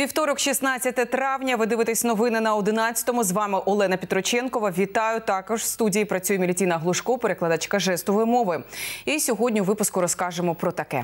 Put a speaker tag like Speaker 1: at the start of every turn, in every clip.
Speaker 1: Вівторок, 16 травня. Ви дивитесь новини на 11-му. З вами Олена Петроченкова. Вітаю. Також в студії працює Мілітіна Глушко, перекладачка жестової мови. І сьогодні у випуску розкажемо про таке.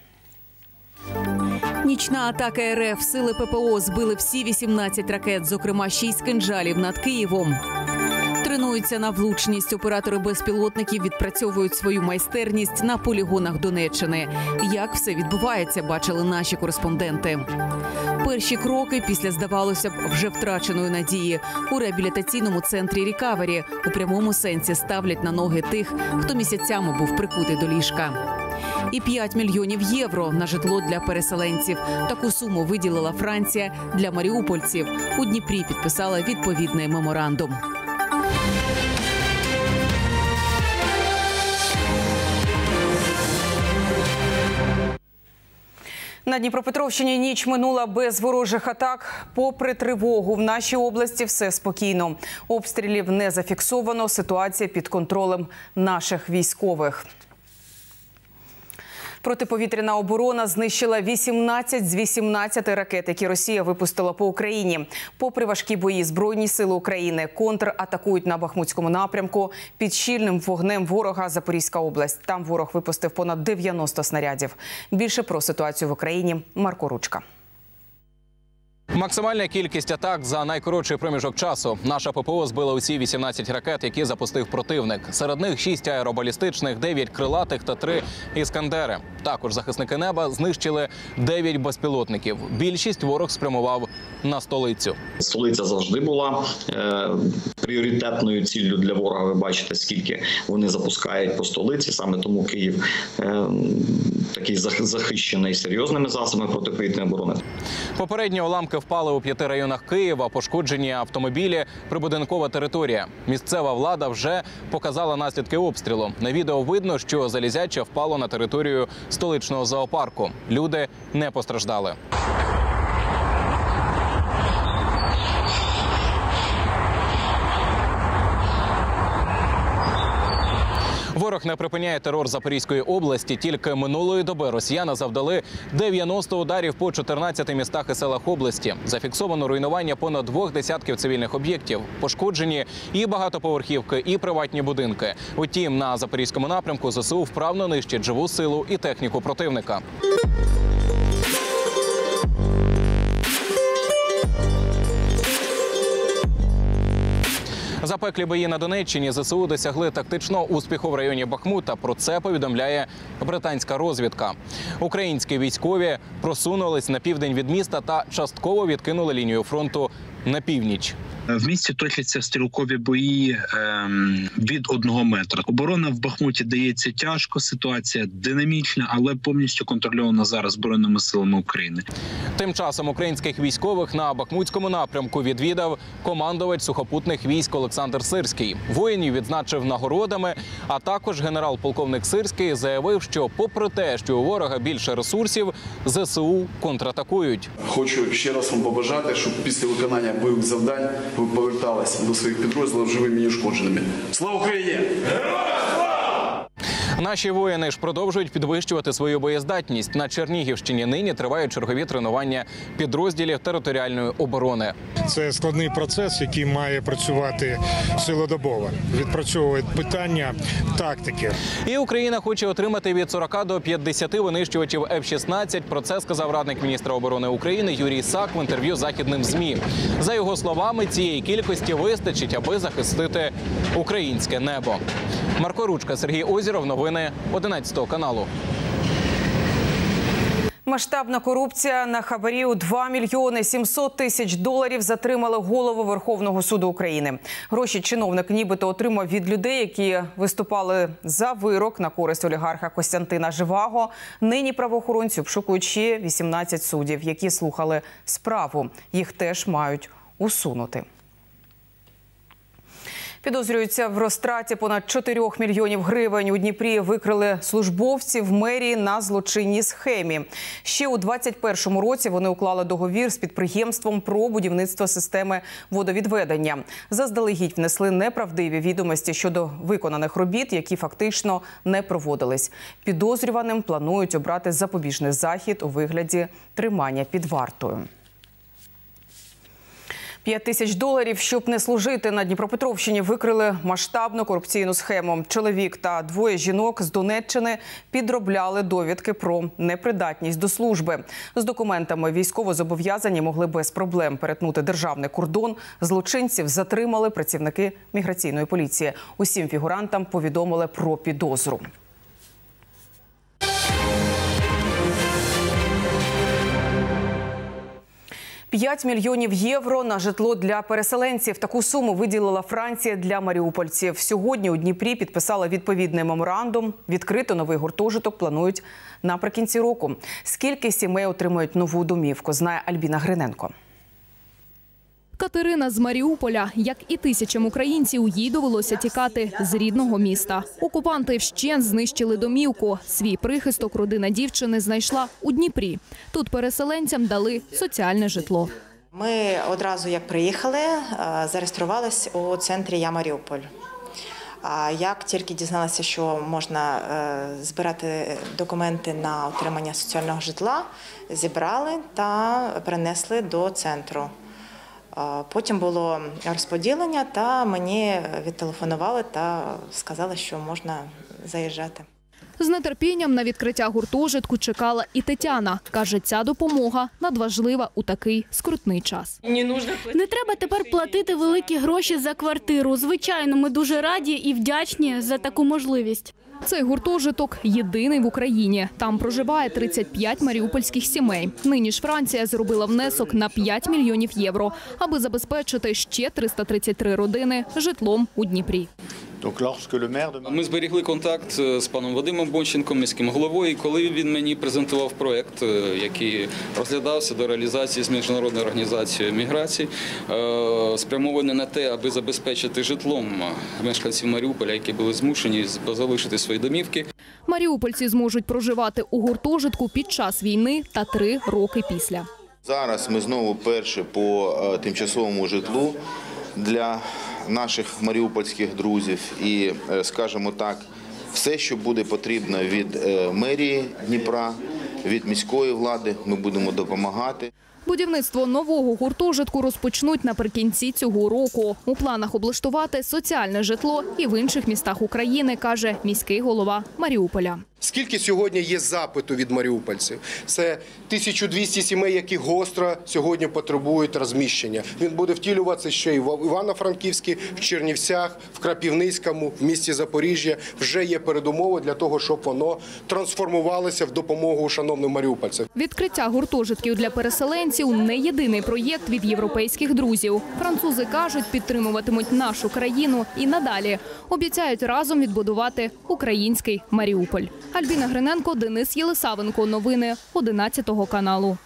Speaker 2: Нічна атака РФ. Сили ППО збили всі 18 ракет, зокрема 6 кинджалів над Києвом. Тренуються на влучність. Оператори безпілотників відпрацьовують свою майстерність на полігонах Донеччини. Як все відбувається, бачили наші кореспонденти. Перші кроки після, здавалося б, вже втраченої надії. У реабілітаційному центрі «Рікавері» у прямому сенсі ставлять на ноги тих, хто місяцями був прикутий до ліжка. І 5 мільйонів євро на житло для переселенців. Таку суму виділила Франція для маріупольців. У Дніпрі підписала відповідний меморандум.
Speaker 1: На Дніпропетровщині ніч минула без ворожих атак. Попри тривогу, в нашій області все спокійно. Обстрілів не зафіксовано, ситуація під контролем наших військових. Протиповітряна оборона знищила 18 з 18 ракет, які Росія випустила по Україні. Попри важкі бої, Збройні сили України контратакують на Бахмутському напрямку. Під щільним вогнем ворога Запорізька область. Там ворог випустив понад 90 снарядів. Більше про ситуацію в Україні Марко Ручка.
Speaker 3: Максимальна кількість атак за найкоротший проміжок часу. Наша ППО збила усі 18 ракет, які запустив противник. Серед них 6 аеробалістичних, 9 крилатих та 3 «Іскандери». Також захисники неба знищили 9 безпілотників. Більшість ворог спрямував на столицю.
Speaker 4: Столиця завжди була пріоритетною ціллю для ворога. Ви бачите, скільки вони запускають по столиці. Саме тому Київ такий захищений серйозними засобами протиповітряної оборони.
Speaker 3: Попередньо уламки впали у 5 районах Києва, пошкоджені автомобілі, прибудинкова територія. Місцева влада вже показала наслідки обстрілу. На відео видно, що залізяче впало на територію столичного зоопарку. Люди не постраждали. Ворог не припиняє терор Запорізької області. Тільки минулої доби росіяни завдали 90 ударів по 14 містах і селах області. Зафіксовано руйнування понад 2 десятків цивільних об'єктів. Пошкоджені і багатоповерхівки, і приватні будинки. Утім, на Запорізькому напрямку ЗСУ вправно нищать живу силу і техніку противника. Запеклі бої на Донеччині ЗСУ досягли тактичного успіху в районі Бахмута. Про це повідомляє британська розвідка. Українські військові просунулись на південь від міста та частково відкинули лінію фронту на північ.
Speaker 5: В місті точаться стрілкові бої від 1 метра. Оборона в Бахмуті дається тяжко, ситуація динамічна, але повністю контрольована зараз Збройними силами України.
Speaker 3: Тим часом українських військових на Бахмутському напрямку відвідав командувач сухопутних військ Олександр Сирський. Воїнів відзначив нагородами, а також генерал-полковник Сирський заявив, що попри те, що у ворога більше ресурсів, ЗСУ контратакують.
Speaker 6: Хочу ще раз вам побажати, щоб після виконання бойових завдань ви поверталися до своїх підрозділів живими і неушкодженими. Слава Україні!
Speaker 3: Наші воїни ж продовжують підвищувати свою боєздатність. На Чернігівщині нині тривають чергові тренування підрозділів територіальної оборони.
Speaker 7: Це складний процес, який має працювати цілодобово. Відпрацьовують питання тактики.
Speaker 3: І Україна хоче отримати від 40 до 50 винищувачів F-16. Про це сказав радник міністра оборони України Юрій Сак в інтерв'ю західним ЗМІ. За його словами, цієї кількості вистачить, аби захистити українське небо. Марко Ручка, Сергій Озіров. Новини 11 каналу.
Speaker 1: Масштабна корупція. На хабарі у 2 мільйони 700 тисяч доларів затримали голову Верховного суду України. Гроші чиновник нібито отримав від людей, які виступали за вирок на користь олігарха Костянтина Живаго. Нині правоохоронці обшукують ще 18 суддів, які слухали справу. Їх теж мають усунути. Підозрюються в розтраті понад 4 мільйонів гривень. У Дніпрі викрили службовців мерії на злочинній схемі. Ще у 2021 році вони уклали договір з підприємством про будівництво системи водовідведення. Заздалегідь внесли неправдиві відомості щодо виконаних робіт, які фактично не проводились. Підозрюваним планують обрати запобіжний захід у вигляді тримання під вартою. $5000, щоб не служити. На Дніпропетровщині викрили масштабну корупційну схему. Чоловік та двоє жінок з Донеччини підробляли довідки про непридатність до служби. З документами військовозобов'язані могли без проблем перетнути державний кордон. Злочинців затримали працівники міграційної поліції. Усім фігурантам повідомили про підозру. 5 мільйонів євро на житло для переселенців. Таку суму виділила Франція для маріупольців. Сьогодні у Дніпрі підписала відповідний меморандум. Відкрити новий гуртожиток планують наприкінці року. Скільки сімей отримають нову домівку, знає Альбіна Гриненко.
Speaker 8: Катерина з Маріуполя. Як і тисячам українців, їй довелося тікати з рідного міста. Окупанти вщент знищили домівку. Свій прихисток родина дівчини знайшла у Дніпрі. Тут переселенцям дали соціальне житло.
Speaker 9: Ми одразу, як приїхали, зареєструвалися у центрі «Я Маріуполь». Як тільки дізналися, що можна збирати документи на отримання соціального житла, зібрали та перенесли до центру. Потім було розподілення, та мені відтелефонували та сказали, що можна заїжджати.
Speaker 8: З нетерпінням на відкриття гуртожитку чекала і Тетяна. Каже, ця допомога надважлива у такий скрутний час.
Speaker 10: Не треба тепер платити великі гроші за квартиру. Звичайно, ми дуже раді і вдячні за таку можливість.
Speaker 8: Цей гуртожиток єдиний в Україні. Там проживає 35 маріупольських сімей. Нині ж Франція зробила внесок на 5 мільйонів євро, аби забезпечити ще 333 родини житлом у Дніпрі.
Speaker 11: Ми зберігли контакт з паном Вадимом Бонченком, міським головою, і коли він мені презентував проєкт, який розглядався до реалізації з Міжнародною організацією міграції, спрямований на те, аби забезпечити житлом мешканців Маріуполя, які були змушені залишити свої домівки.
Speaker 8: Маріупольці зможуть проживати у гуртожитку під час війни та 3 роки після.
Speaker 12: Зараз ми знову перші по тимчасовому житлу для наших маріупольських друзів і, скажімо так, все, що буде потрібно від мерії Дніпра, від міської влади, ми будемо допомагати.
Speaker 8: Будівництво нового гуртожитку розпочнуть наприкінці цього року. У планах облаштувати соціальне житло і в інших містах України, каже міський голова Маріуполя.
Speaker 13: Скільки сьогодні є запиту від маріупольців? Це 1200 сімей, які гостро сьогодні потребують розміщення. Він буде втілюватися ще й в Івано-Франківській, в Чернівцях, в Крапивницькому, в місті Запоріжжя. Вже є передумови для того, щоб воно трансформувалося в допомогу шановним маріупольцям.
Speaker 8: Відкриття гуртожитків для переселенців – не єдиний проєкт від європейських друзів. Французи кажуть, підтримуватимуть нашу країну і надалі. Обіцяють разом відбудувати український Маріуполь. Альбіна Гриненко, Денис Єлисавенко. Новини 11 каналу.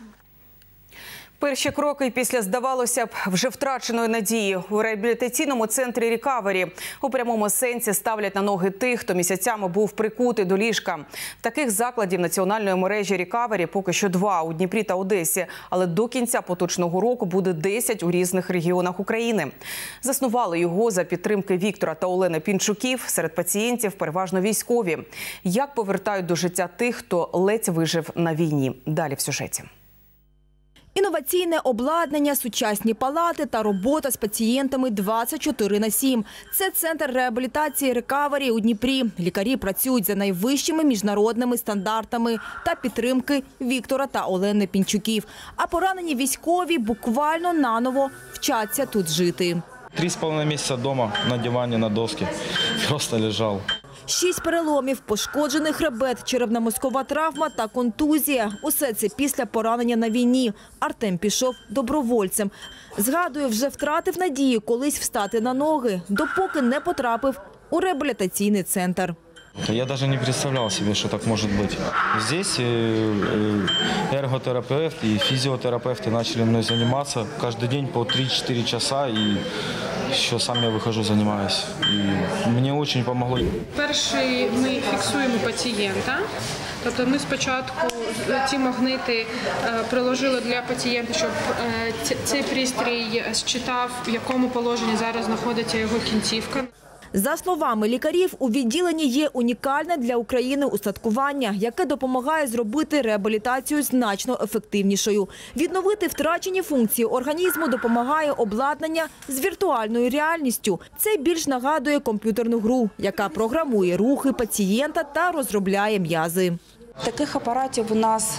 Speaker 1: Перші кроки після, здавалося б, вже втраченої надії. У реабілітаційному центрі «Рікавері» у прямому сенсі ставлять на ноги тих, хто місяцями був прикутий до ліжка. Таких закладів національної мережі «Рікавері» поки що 2 – у Дніпрі та Одесі. Але до кінця поточного року буде 10 у різних регіонах України. Заснували його за підтримки Віктора та Олени Пінчуків. Серед пацієнтів переважно військові. Як повертають до життя тих, хто ледь вижив на війні? Далі в сюжеті.
Speaker 14: Інноваційне обладнання, сучасні палати та робота з пацієнтами 24/7. Це центр реабілітації «Рікавері» у Дніпрі. Лікарі працюють за найвищими міжнародними стандартами та підтримки Віктора та Олени Пінчуків. А поранені військові буквально наново вчаться тут жити.
Speaker 15: 3,5 місяці вдома на дивані, на досці. Просто лежав.
Speaker 14: 6 переломів, пошкоджений хребет, черепно-мозкова травма та контузія. Усе це після поранення на війні. Артем пішов добровольцем. Згадує, вже втратив надію колись встати на ноги, допоки не потрапив у реабілітаційний центр.
Speaker 15: Я даже не представлял себе, что так может быть. Здесь эрготерапевт и физиотерапевты начали мной заниматься каждый день по 3-4 часа, и еще сам я выхожу, занимаюсь. И мне очень помогло.
Speaker 16: Перший ми фіксуємо пацієнта. Тобто ми спочатку ці магнити приложили для пацієнта, щоб цей пристрій считав, в якому положенні зараз знаходиться його кінцівка.
Speaker 14: За словами лікарів, у відділенні є унікальне для України устаткування, яке допомагає зробити реабілітацію значно ефективнішою. Відновити втрачені функції організму допомагає обладнання з віртуальною реальністю. Це більш нагадує комп'ютерну гру, яка програмує рухи пацієнта та розробляє м'язи.
Speaker 17: Таких апаратів у нас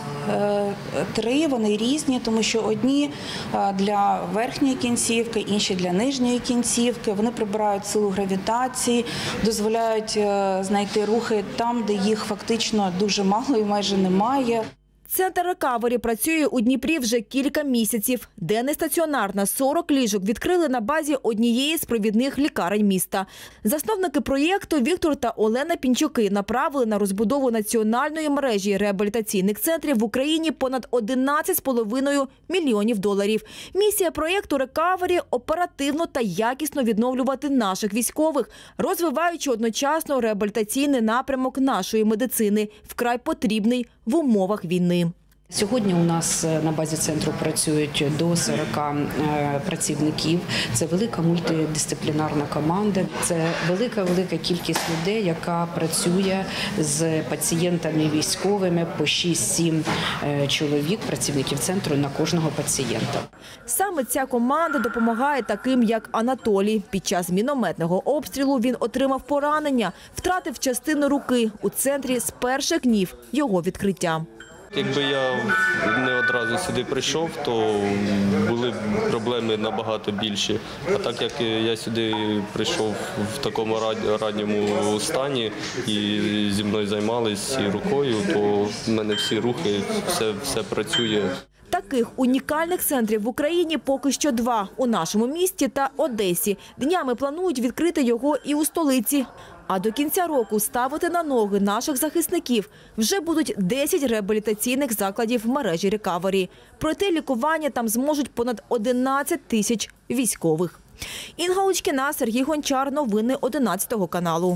Speaker 17: 3, вони різні, тому що одні для верхньої кінцівки, інші для нижньої кінцівки. Вони прибирають силу гравітації, дозволяють знайти рухи там, де їх фактично дуже мало і майже немає.
Speaker 14: Центр «Рекавері» працює у Дніпрі вже кілька місяців. Денний стаціонар на 40 ліжок відкрили на базі однієї з провідних лікарень міста. Засновники проєкту Віктор та Олена Пінчуки направили на розбудову національної мережі реабілітаційних центрів в Україні понад 11,5 мільйонів доларів. Місія проєкту «Рекавері» – оперативно та якісно відновлювати наших військових, розвиваючи одночасно реабілітаційний напрямок нашої медицини, вкрай потрібний в умовах війни.
Speaker 18: Сьогодні у нас на базі центру працюють до 40 працівників. Це велика мультидисциплінарна команда, це велика кількість людей, яка працює з пацієнтами військовими, по 6-7 чоловік, працівників центру на кожного пацієнта.
Speaker 14: Саме ця команда допомагає таким, як Анатолій. Під час мінометного обстрілу він отримав поранення, втратив частину руки у центрі з перших днів його відкриття.
Speaker 19: Якби я не одразу сюди прийшов, то були б проблеми набагато більші. А так як я сюди прийшов в такому ранньому стані і зі мною займалися і рукою, то в мене всі рухи, все працює.
Speaker 14: Таких унікальних центрів в Україні поки що 2 – у нашому місті та Одесі. Днями планують відкрити його і у столиці. А до кінця року ставити на ноги наших захисників вже будуть 10 реабілітаційних закладів в мережі «Рекавері». Пройти лікування там зможуть понад 11 тисяч військових. Інга Лучкіна, Сергій Гончар. Новини 11 каналу.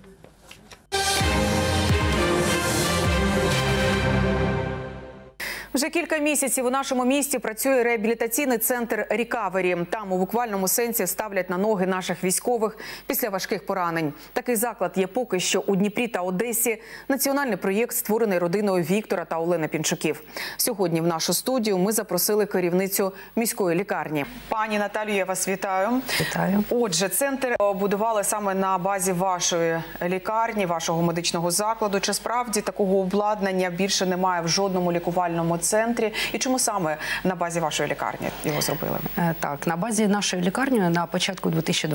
Speaker 1: Вже кілька місяців у нашому місті працює реабілітаційний центр «Рекавері». Там у буквальному сенсі ставлять на ноги наших військових після важких поранень. Такий заклад є поки що у Дніпрі та Одесі. Національний проєкт створений родиною Віктора та Олени Пінчуків. Сьогодні в нашу студію ми запросили керівницю міської лікарні. Пані Наталю, я вас вітаю.
Speaker 18: Вітаю.
Speaker 1: Отже, центр будували саме на базі вашої лікарні, вашого медичного закладу. Чи справді такого обладнання більше немає в жодному лікувальному центрі? І чому саме на базі вашої лікарні його зробили?
Speaker 18: Так, на базі нашої лікарні на початку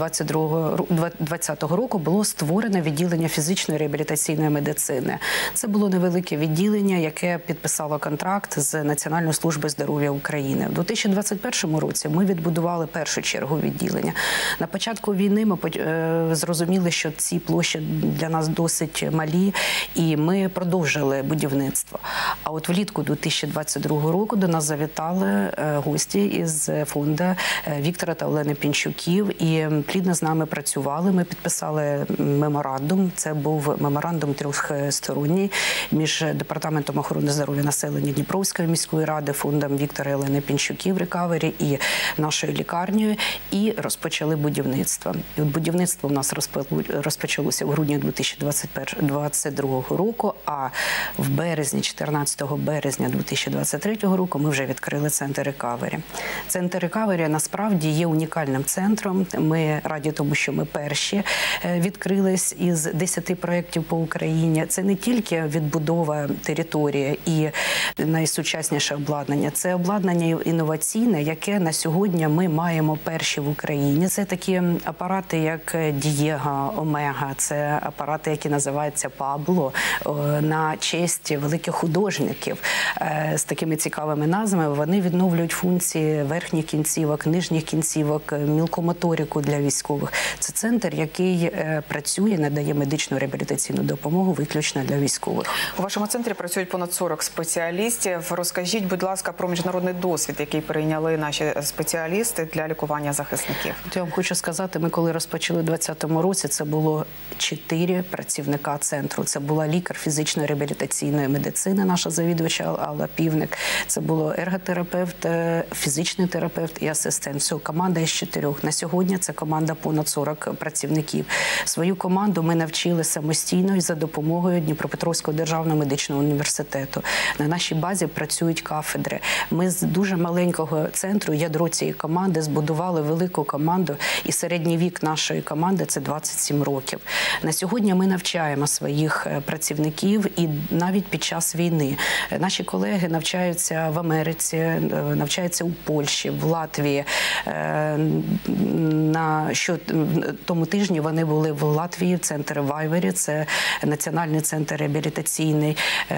Speaker 18: 2020 року було створено відділення фізичної реабілітаційної медицини. Це було невелике відділення, яке підписало контракт з Національною службою здоров'я України. У 2021 році ми відбудували першу чергу відділення. На початку війни ми зрозуміли, що ці площі для нас досить малі, і ми продовжили будівництво. А от влітку 2022 року до нас завітали гості із фонду Віктора та Олени Пінчуків і плідно з нами працювали. Ми підписали меморандум. Це був меморандум трьохсторонній між Департаментом охорони здоров'я населення Дніпровської міської ради, фондом Віктора і Олени Пінчуків «Рекавері» і нашою лікарнею, і розпочали будівництво. І от будівництво у нас розпочалося в грудні 2022 року, а в березні, 14 березня 2023 року ми вже відкрили центр «Рекавері». Центр «Рекавері» насправді є унікальним центром. Ми раді тому, що ми перші відкрились із 10 проєктів по Україні. Це не тільки відбудова території і найсучасніше обладнання. Це обладнання інноваційне, яке на сьогодні ми маємо перші в Україні. Це такі апарати, як Дієго, Омега. Це апарати, які називаються Пабло, на честь великих художників з такими цікавими назвами. Вони відновлюють функції верхніх кінцівок, нижніх кінцівок, мілкомоторику для військових. Це центр, який працює, надає медичну реабілітаційну допомогу виключно для військових.
Speaker 1: У вашому центрі працюють понад 40 спеціалістів. Розкажіть, будь ласка, про міжнародний досвід, який перейняли наші спеціалісти для лікування захисників.
Speaker 18: Я вам хочу сказати, ми коли розпочали у 2020 році, це було 4 працівника центру. Це була лікар фізичної реабілітаційної медицини, наша завідувача Алла Півник. Це було ерготерапевт, фізичний терапевт і асистент. Всього команда із 4. На сьогодні це команда понад 40 працівників. Свою команду ми навчили самостійно і за допомогою Дніпропетровського державного медичного університету. На нашій базі працюють кафедри. Ми з дуже маленького центру, ядро цієї команди, збудували велику команду, і середній вік нашої команди – це 27 років. На сьогодні ми навчаємо своїх працівників і навіть під час війни. Наші колеги навчаються в Америці, навчаються у Польщі, в Латвії. На тому тижні вони були в Латвії, в центрі Вайвері, це національний центр реабілітаційний.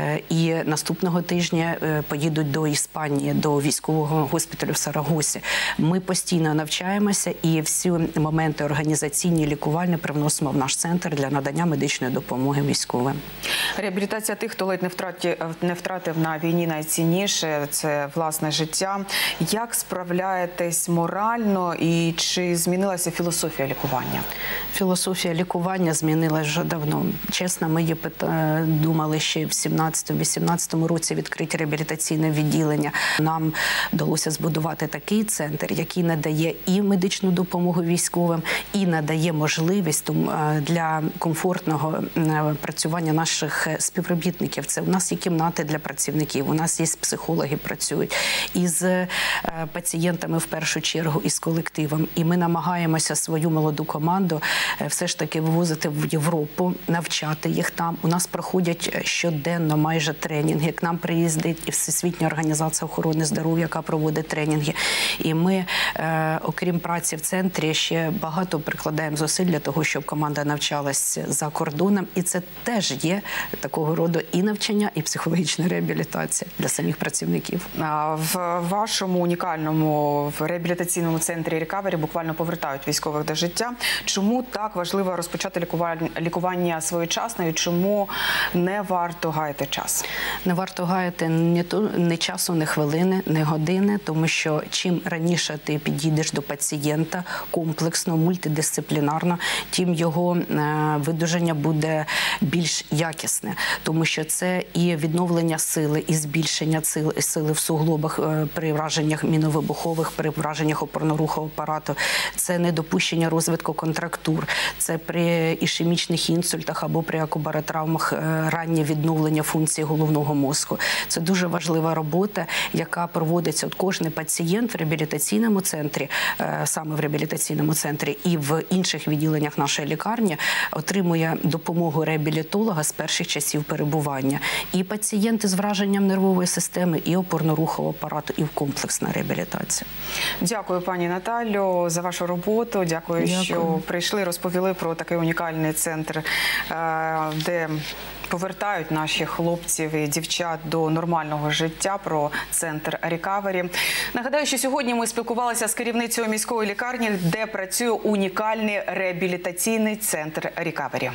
Speaker 18: І наступного тижня поїдуть до Іспанії, до військового госпіталю в Сарагосі. Ми постійно навчаємося і всі моменти організаційні, лікувальні привносимо в наш центр для надання медичної допомоги військовим.
Speaker 1: Реабілітація тих, хто ледь не втратив на війні найцінніше – це власне життя. Як справляєтесь морально і чи змінилася філософія лікування?
Speaker 18: Філософія лікування змінилася вже давно. Чесно, ми думали ще в 17-18 році відкрити реабілітаційне відділення. Нам вдалося збудувати такий центр, який надає і медичну допомогу військовим, і надає можливість для комфортного працювання наших співробітників. Це у нас є кімнати для працівників, у нас є психологи працюють, із пацієнтами в першу чергу, і з колективом. І ми намагаємося свою молоду команду все ж таки вивозити в Європу, навчати їх там. У нас проходять щоденно майже тренінги. К нам приїздить і Всесвітня організація охорони здоров'я, яка проводить тренінги. І ми, окрім праці в центрі, ще багато прикладаємо зусиль для того, щоб команда навчалась за кордоном. І це теж є такого роду і навчання, і психологічна реабілітація для самих працівників.
Speaker 1: В вашому унікальному реабілітаційному центрі «Рекавері» буквально повертають військових до життя. Чому так важливо розпочати лікування своєчасно і чому не варто гаяти час?
Speaker 18: Не варто гаяти ні часу, ні хвилини, ні години, тому що чим раніше ти підійдеш до пацієнта комплексно, мультидисциплінарно, тим його видужання буде більш якісне, тому що це і відновлення сили, і збільшення сили в суглобах при враженнях міновибухових, при враженнях опорно-рухового апарату, це недопущення розвитку контрактур, це при ішемічних інсультах або при акубаротравмах раннє відновлення функції головного мозку. Це дуже важлива робота, яка проводиться. От кожен пацієнт в реабілітаційному центрі, саме в реабілітаційному центрі і в інших відділеннях нашої лікарні отримує допомогу реабілітолога з перших часів перебування. І пацієнти з враженням нервової системи, і опорно-рухового апарату, і комплексна реабілітація.
Speaker 1: Дякую, пані Наталю, за вашу роботу. Дякую, що прийшли, розповіли про такий унікальний центр, де повертають наших хлопців і дівчат до нормального життя, про центр «Рекавері». Нагадаю, що сьогодні ми спілкувалися з керівницею міської лікарні, де працює унікальний реабілітаційний центр «Рекавері».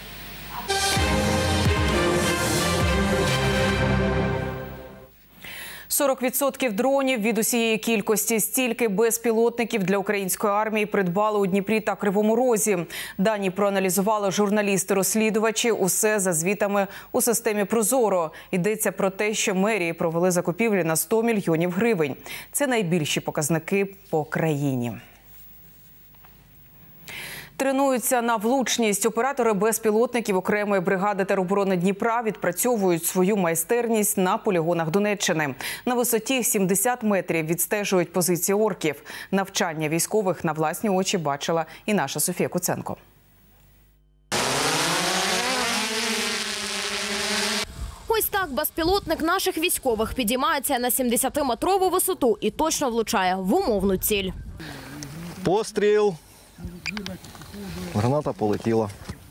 Speaker 1: 40% дронів від усієї кількості. Стільки безпілотників для української армії придбали у Дніпрі та Кривому Розі. Дані проаналізували журналісти-розслідувачі. Усе за звітами у системі «Прозоро». Йдеться про те, що мерії провели закупівлі на 100 мільйонів гривень. Це найбільші показники по країні. Тренуються на влучність. Оператори безпілотників окремої бригади тероборони Дніпра відпрацьовують свою майстерність на полігонах Донеччини. На висоті 70 метрів відстежують позиції орків. Навчання військових на власні очі бачила і наша Софія Куценко.
Speaker 20: Ось так безпілотник наших військових підіймається на 70-метрову висоту і точно влучає в умовну ціль.
Speaker 21: Постріл. Граната полетіла.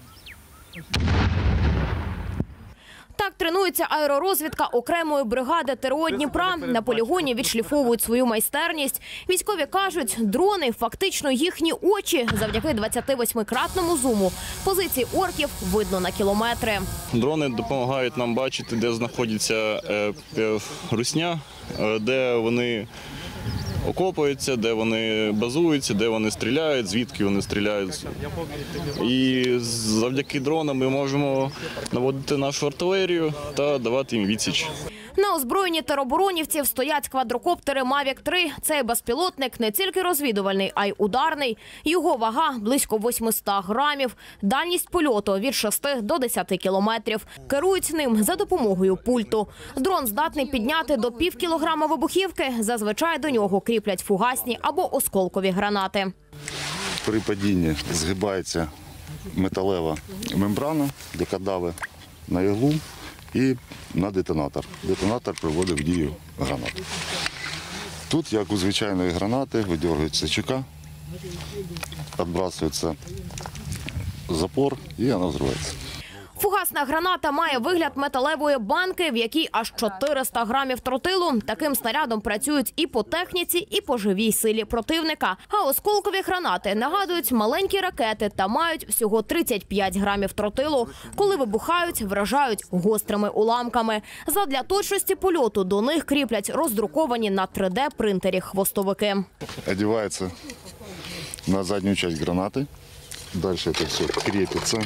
Speaker 20: Так тренується аеророзвідка окремої бригади ТРО Дніпра. На полігоні відшліфовують свою майстерність. Військові кажуть, дрони – фактично їхні очі. Завдяки 28-кратному зуму позиції орків видно на кілометри.
Speaker 22: Дрони допомагають нам бачити, де знаходиться русня, де вони окопуються, де вони базуються, де вони стріляють, звідки вони стріляють. І завдяки дронам ми можемо наводити нашу артилерію та давати їм відсіч.
Speaker 20: На На озброєнні тероборонівців стоять квадрокоптери Mavic 3. Цей безпілотник не тільки розвідувальний, а й ударний. Його вага – близько 800 грамів. Дальність польоту – від 6 до 10 кілометрів. Керують ним за допомогою пульту. Дрон здатний підняти до пів кілограма вибухівки. Зазвичай до нього кріплять фугасні або осколкові гранати.
Speaker 2: При падінні згибається металева мембрана, яка давить на іглу і на детонатор. Детонатор приводить в дію гранату. Тут, як у звичайної гранати, видергується чека, відбрасується запор і вона взривається.
Speaker 20: Фугасна граната має вигляд металевої банки, в якій аж 400 грамів тротилу. Таким снарядом працюють і по техніці, і по живій силі противника. А осколкові гранати нагадують маленькі ракети та мають всього 35 грамів тротилу. Коли вибухають, вражають гострими уламками. Задля точності польоту до них кріплять роздруковані на 3D-принтері хвостовики.
Speaker 2: Одягається на задню частину гранати. Далі це все кріпиться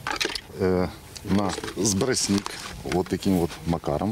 Speaker 2: на сбросник вот таким вот макаром.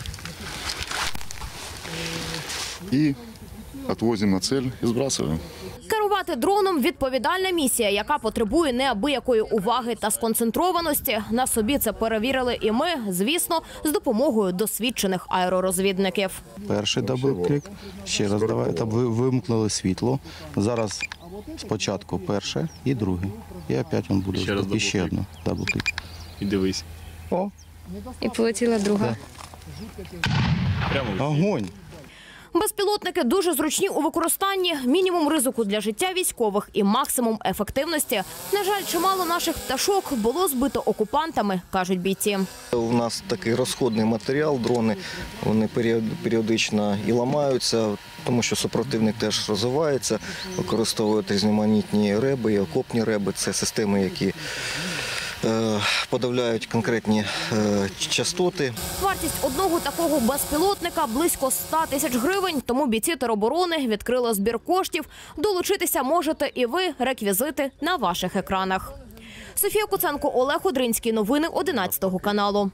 Speaker 2: И отвозим на цель и сбрасываем.
Speaker 20: Керувати дроном – відповідальна місія, яка потребує неабиякої уваги та сконцентрованості. На собі це перевірили і ми, звісно, з допомогою досвідчених аеророзвідників.
Speaker 21: Перший дабл-клік, ще раз давай, там вимкнули світло. Зараз спочатку перше і друге. І опять він буде. І ще одне дабл-клік.
Speaker 22: І дивись.
Speaker 21: О.
Speaker 20: І полетіла друга.
Speaker 22: Прямо.
Speaker 21: Огонь.
Speaker 20: Безпілотники дуже зручні у використанні, мінімум ризику для життя військових і максимум ефективності. На жаль, чимало наших пташок було збито окупантами, кажуть бійці.
Speaker 21: У нас такий розходний матеріал, дрони, вони періодично і ламаються, тому що супротивник теж розвивається, використовують різноманітні реби і окопні реби. Це системи, які подавляють конкретні частоти.
Speaker 20: Вартість одного такого безпілотника – близько 100 тисяч гривень. Тому бійці тероборони відкрили збір коштів. Долучитися можете і ви. Реквізити на ваших екранах. Софія Куценко, Олег Одринський. Новини 11 каналу.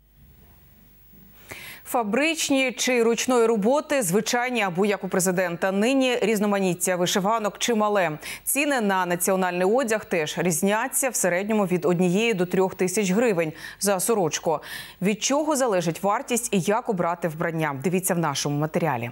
Speaker 1: Фабричні чи ручної роботи, звичайні або як у президента. Нині різноманіття вишиванок чимале. Ціни на національний одяг теж різняться в середньому від 1 до 3 тисяч гривень за сорочку. Від чого залежить вартість і як обрати вбрання? Дивіться в нашому матеріалі.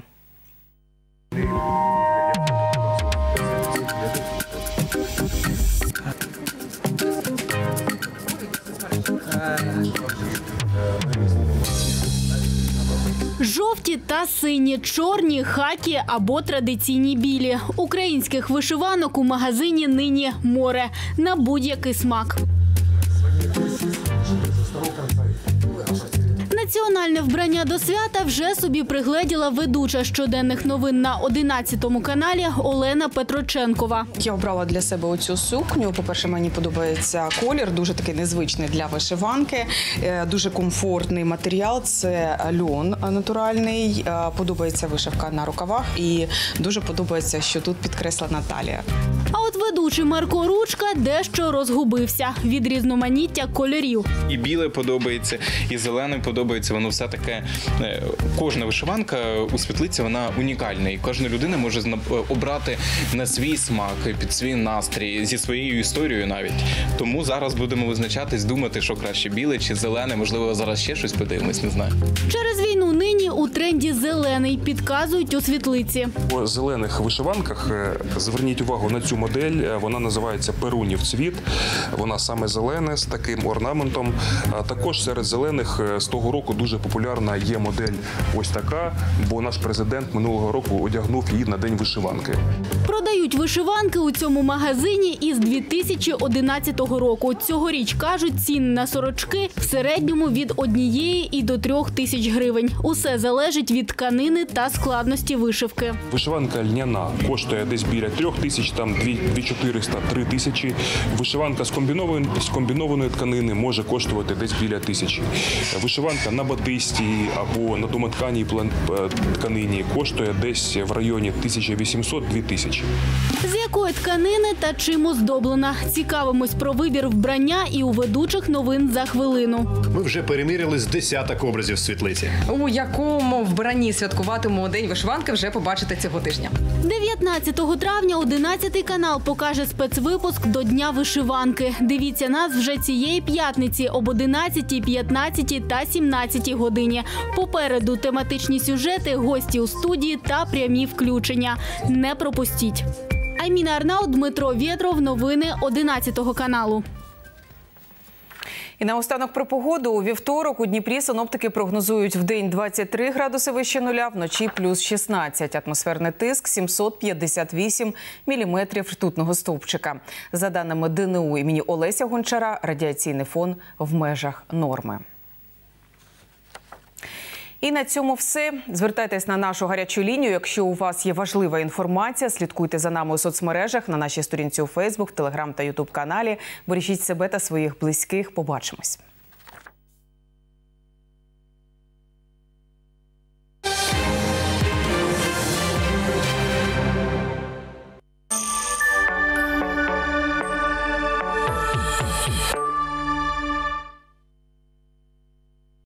Speaker 10: Жовті та сині, чорні, хакі або традиційні білі. Українських вишиванок у магазині нині море. На будь-який смак. Національне вбрання до свята вже собі пригледіла ведуча щоденних новин на 11 каналі Олена Петроченкова.
Speaker 4: Я обрала для себе оцю сукню. По-перше, мені подобається колір, дуже такий незвичний для вишиванки, дуже комфортний матеріал, це льон натуральний, подобається вишивка на рукавах і дуже подобається, що тут підкреслена талія.
Speaker 10: А от ведучий Марко Ручка дещо розгубився від різноманіття кольорів.
Speaker 23: І біле подобається, і зелене подобається. Воно все таке. Кожна вишиванка у світлиці, вона унікальна. І кожна людина може обрати на свій смак, під свій настрій, зі своєю історією навіть. Тому зараз будемо визначатись, думати, що краще біле чи зелене. Можливо, зараз ще щось подивимось, не знаю.
Speaker 10: Через війну нині у тренді зелений, підказують у світлиці.
Speaker 24: У зелених вишиванках зверніть увагу на цю модель. Вона називається «Перунів цвіт». Вона саме зелена, з таким орнаментом. Також серед зелених з того року дуже популярна є модель ось така, бо наш президент минулого року одягнув її на День вишиванки.
Speaker 10: Продають вишиванки у цьому магазині із 2011 року. Цьогоріч, кажуть, ціни на сорочки в середньому від 1 і до 3 тисяч гривень. Усе залежить від тканини та складності вишивки.
Speaker 24: Вишиванка льняна коштує десь біля 3 тисяч, там 2-4 400-3 тисячі. Вишиванка з комбінованої тканини може коштувати десь біля 1000. Вишиванка на батисті або на домотканій тканині коштує десь в районі 1800-2000.
Speaker 10: З якої тканини та чим оздоблена? Цікавимось про вибір вбрання і у ведучих новин за хвилину.
Speaker 3: Ми вже переміряли з десяток образів світлиці.
Speaker 5: У якому вбранні святкуватимемо День вишиванки, вже побачите цього тижня.
Speaker 10: 19 травня 11 канал покаже спецвипуск до Дня вишиванки. Дивіться нас вже цієї п'ятниці об 11, 15 та 17 годині. Попереду тематичні сюжети, гості у студії та прямі включення. Не пропустіть. Айміна Арнаут, Дмитро Вєтров. Новини 11 каналу.
Speaker 1: І наостанок про погоду. У вівторок у Дніпрі синоптики прогнозують вдень 23 градуси вище нуля, вночі плюс 16. Атмосферний тиск 758 міліметрів ртутного стовпчика. За даними ДНУ імені Олеся Гончара, радіаційний фон в межах норми. І на цьому все. Звертайтесь на нашу гарячу лінію, якщо у вас є важлива інформація. Слідкуйте за нами у соцмережах, на нашій сторінці у Фейсбук, Телеграм та Ютуб каналі. Бережіть себе та своїх близьких. Побачимось.